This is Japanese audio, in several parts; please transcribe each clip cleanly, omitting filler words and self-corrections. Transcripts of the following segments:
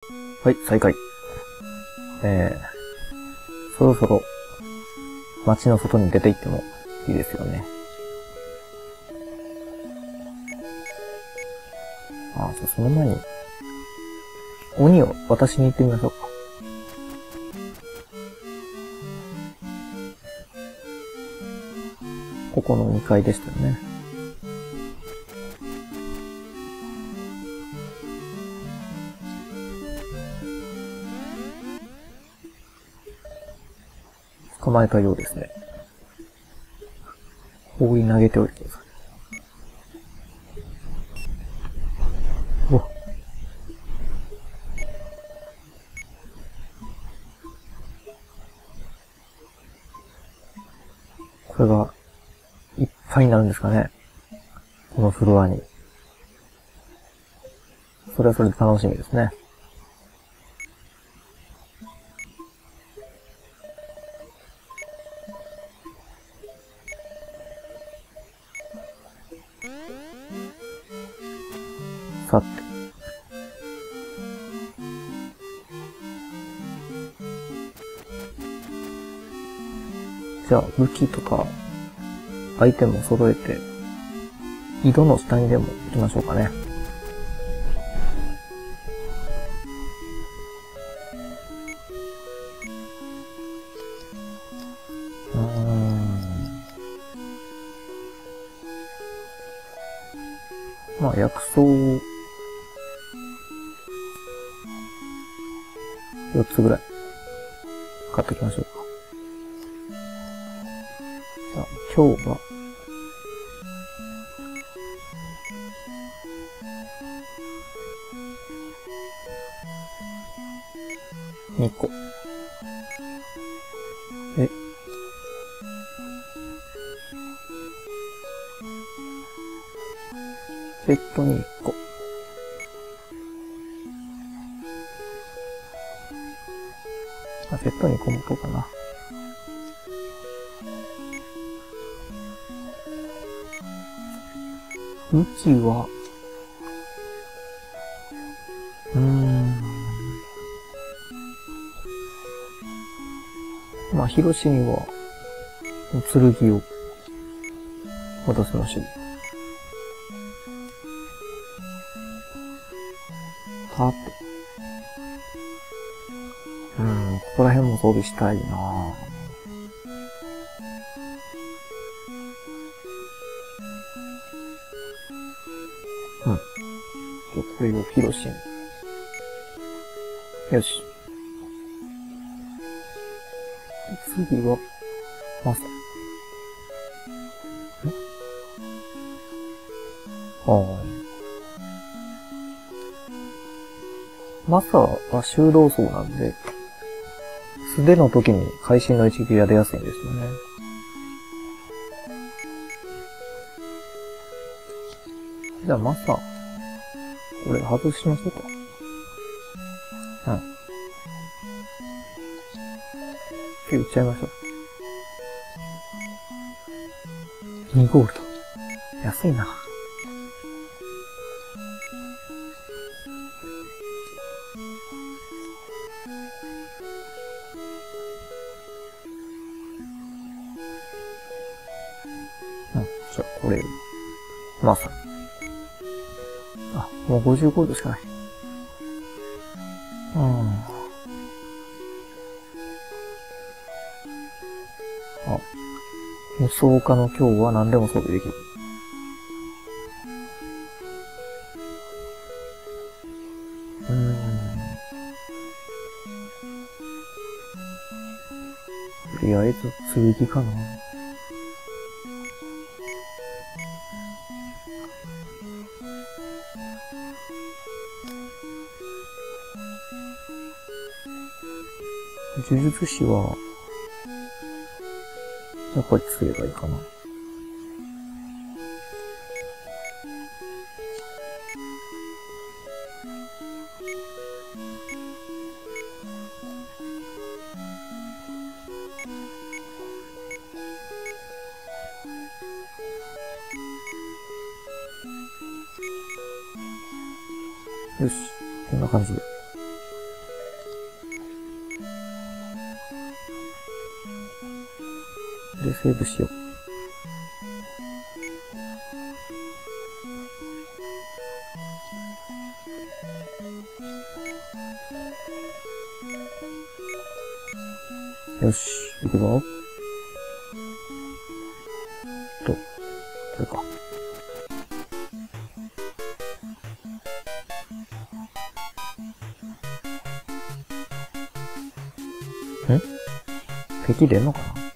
はい、再開。そろそろ街の外に出て行ってもいいですよね。じゃあその前に、鬼を渡しに行ってみましょうか。ここの2階でしたよね。捕まえたようですね。放り投げておいてください。うわ。これがいっぱいになるんですかね。このフロアに。それはそれで楽しみですね。さて。じゃあ武器とかアイテムを揃えて井戸の下にでも行きましょうかね。まあ薬草を4つぐらい買っておきましょうか。じゃあ今日は2個。セットに1個。セットに1個もこうかな。武器は、まあ、ヒロシには、剣を渡せましょう。さて。ここら辺も装備したいなぁ。これをヒロシに。よし。次は、マサ。マサは修道僧なんで、素手の時に会心の一撃が出やすいんですよね。じゃあマサ、これ外しましょうか。打っちゃいましょう。2ゴールド。安いな。じゃあこれ、マサ。もう50ゴールドしかない。無双化の今日は何でも装備できる。とりあえず剣かな。呪術師は、やっぱりつければいいかな。よし、こんな感じで。 セーブしよう。よし、行くぞ。これか。敵出んのかな。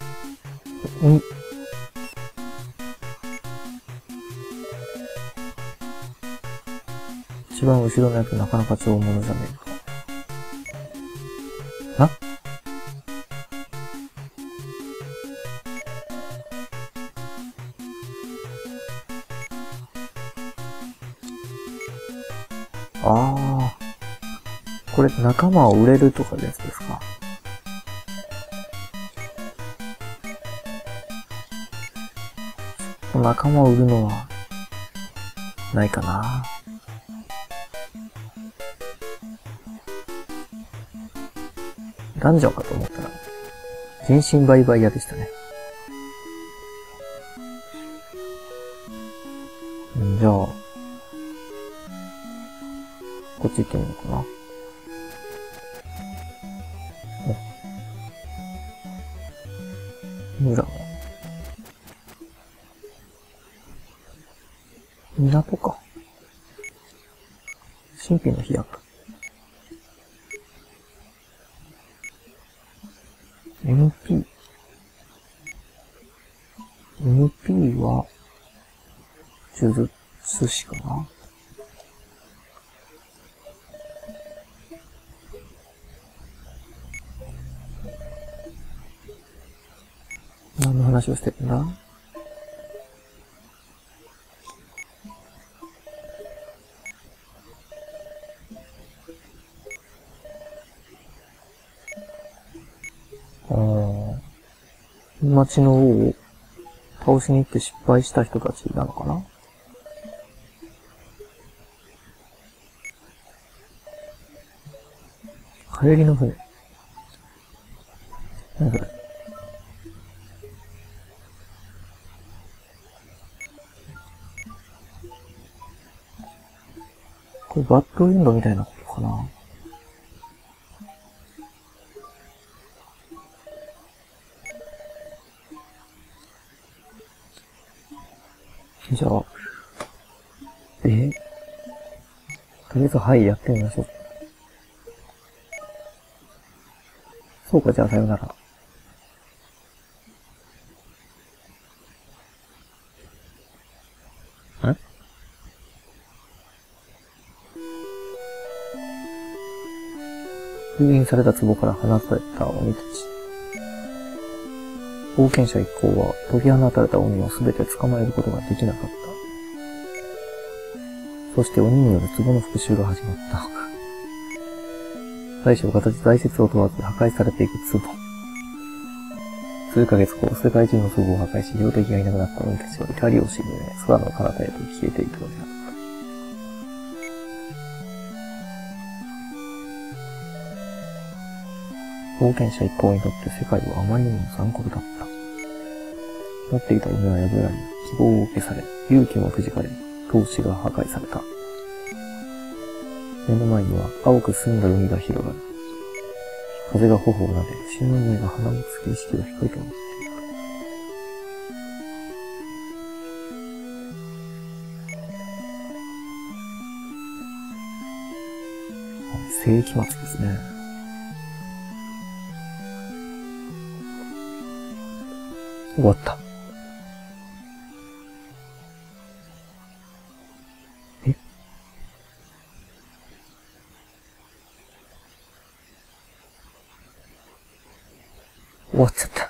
一番後ろのやつなかなか超物じゃねえか。ああ。これ仲間を売れるとかのやつですか。仲間を売るのは、ないかな。ダンジョンかと思ったら、人身売買屋でしたね。じゃあ、こっち行ってみようかな。村の。港か。神秘の飛躍。MP は、呪術師かな。何の話をしてるんだ。町の王を倒しに行って失敗した人たちなのかな。帰りの船。何それ。これバッドエンドみたいなことかな。じゃあ、とりあえずはい、やってみましょう。そうか、じゃあさよなら。封印された壺から放たれた鬼たち。冒険者一行は解き放たれた鬼をすべて捕まえることができなかった。そして鬼による壺の復讐が始まった。大小形大説を問わず破壊されていく壺。数ヶ月後、世界中の壺を破壊し、標的がいなくなった鬼たちは怒りを鎮め、空の彼方へと消えていくのであった。冒険者一行にとって世界はあまりにも残酷だった。持っていた夢は破られ、希望を消され、勇気もくじかれ、闘志が破壊された。目の前には青く澄んだ海が広がる。風が頬を撫で、潮の匂いが鼻をつけ意識が光となっていく。世紀末ですね。終わった。終わっちゃった。